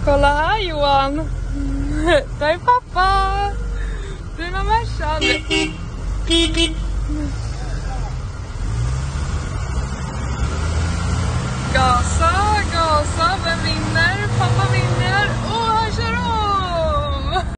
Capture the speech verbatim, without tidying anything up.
Kolla här Johan. Där är pappa. Bruna Mercan.